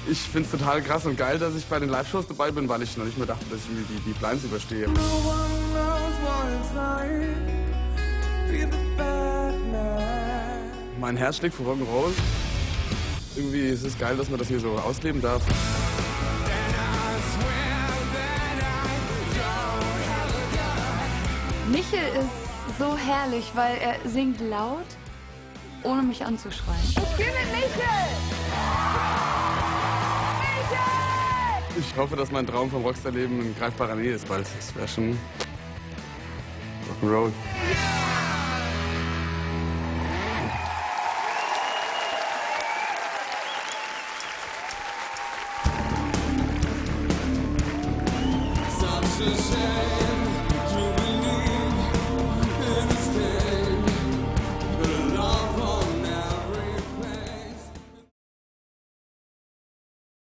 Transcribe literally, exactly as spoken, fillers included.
Ich finde es total krass und geil, dass ich bei den Live-Shows dabei bin, weil ich noch nicht mehr dachte, dass ich irgendwie die, die Blinds überstehe. Mein Herz schlägt für Rock'n'Roll. Irgendwie ist es geil, dass man das hier so ausleben darf. Michel ist so herrlich, weil er singt laut, ohne mich anzuschreien. Ich gebe Michel! Michel! Ich hoffe, dass mein Traum vom Rockstar-Leben in greifbarer Nähe ist bald. Das wäre schon Rock'n'Roll.